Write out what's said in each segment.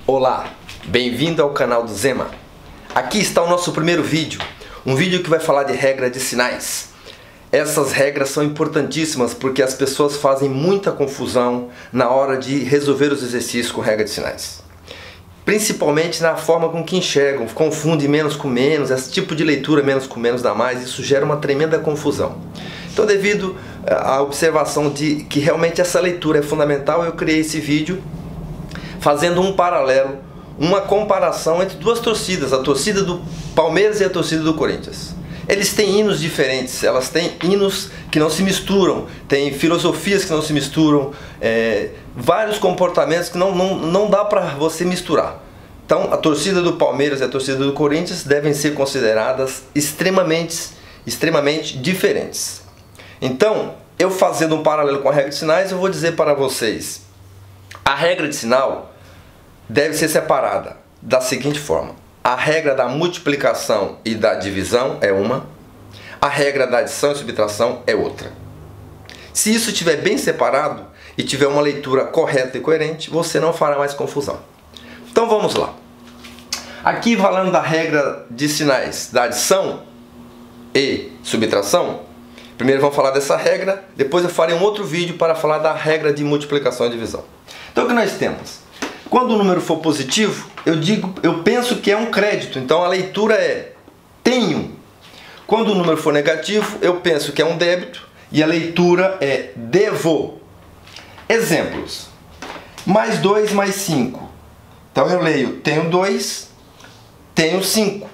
Olá, bem-vindo ao canal do Zema. Aqui está o nosso primeiro vídeo, um vídeo que vai falar de regra de sinais. Essas regras são importantíssimas porque as pessoas fazem muita confusão na hora de resolver os exercícios com regra de sinais. Principalmente na forma com que enxergam, confunde menos com menos, esse tipo de leitura menos com menos dá mais, isso gera uma tremenda confusão. Então, devido à observação de que realmente essa leitura é fundamental, eu criei esse vídeo fazendo um paralelo, uma comparação entre duas torcidas, a torcida do Palmeiras e a torcida do Corinthians. Eles têm hinos diferentes, elas têm hinos que não se misturam, têm filosofias que não se misturam, vários comportamentos que não dá para você misturar. Então, a torcida do Palmeiras e a torcida do Corinthians devem ser consideradas extremamente diferentes. Então, eu fazendo um paralelo com a regra de sinais, eu vou dizer para vocês, a regra de sinal deve ser separada da seguinte forma: a regra da multiplicação e da divisão é uma, a regra da adição e subtração é outra. Se isso estiver bem separado e tiver uma leitura correta e coerente, você não fará mais confusão. Então vamos lá. Aqui falando da regra de sinais da adição e subtração, primeiro vamos falar dessa regra, depois eu farei um outro vídeo para falar da regra de multiplicação e divisão. Então o que nós temos? Quando o número for positivo, eu penso que é um crédito, então a leitura é tenho. Quando o número for negativo, eu penso que é um débito e a leitura é devo. Exemplos: mais 2 mais 5. Então eu leio tenho 2, tenho 5.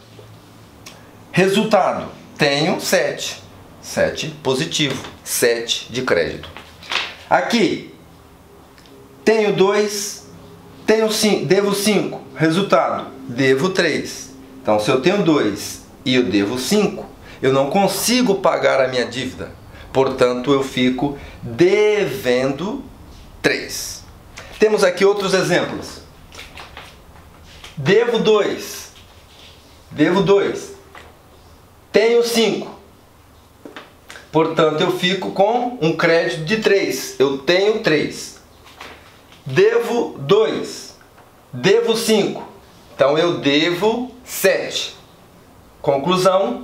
Resultado: tenho 7. 7 positivo, 7 de crédito. Aqui, tenho 2, tenho 5, devo 5. Resultado: devo 3. Então, se eu tenho 2 e eu devo 5, eu não consigo pagar a minha dívida. Portanto, eu fico devendo 3. Temos aqui outros exemplos. Devo 2. Devo 2. Tenho 5. Portanto, eu fico com um crédito de 3. Eu tenho 3. Devo 2. Devo 5. Então, eu devo 7. Conclusão: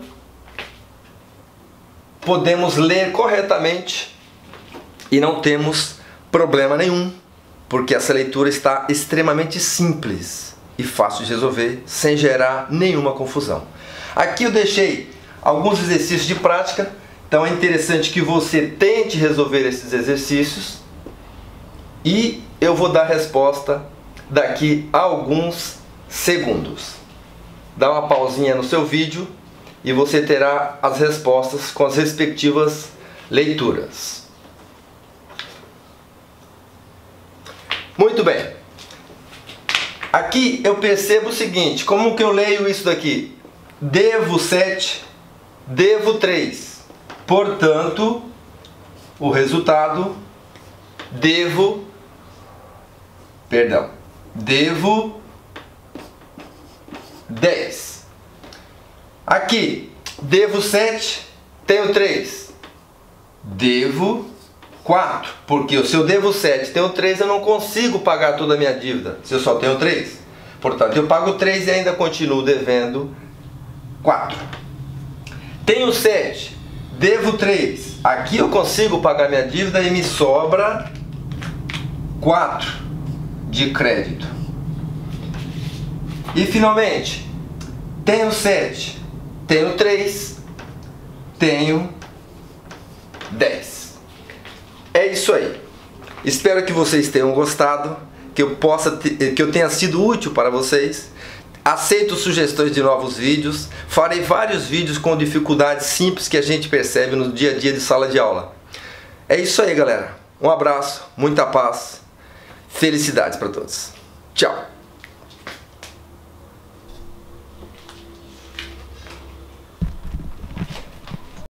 podemos ler corretamente e não temos problema nenhum, porque essa leitura está extremamente simples e fácil de resolver, sem gerar nenhuma confusão. Aqui eu deixei alguns exercícios de prática. Então é interessante que você tente resolver esses exercícios e eu vou dar a resposta daqui a alguns segundos. Dá uma pausinha no seu vídeo e você terá as respostas com as respectivas leituras. Muito bem. Aqui eu percebo o seguinte: como que eu leio isso daqui? Devo 7, devo 3. Portanto, o resultado, devo 10. Aqui, devo 7, tenho 3. Devo 4, porque se eu devo 7 e tenho 3, eu não consigo pagar toda a minha dívida, se eu só tenho 3. Portanto, eu pago 3 e ainda continuo devendo 4. Tenho 7. Devo 3. Aqui eu consigo pagar minha dívida e me sobra 4 de crédito. E finalmente, tenho 7, tenho 3, tenho 10. É isso aí. Espero que vocês tenham gostado, que eu tenha sido útil para vocês. Aceito sugestões de novos vídeos. Farei vários vídeos com dificuldades simples que a gente percebe no dia a dia de sala de aula. É isso aí, galera. Um abraço, muita paz, felicidades para todos. Tchau!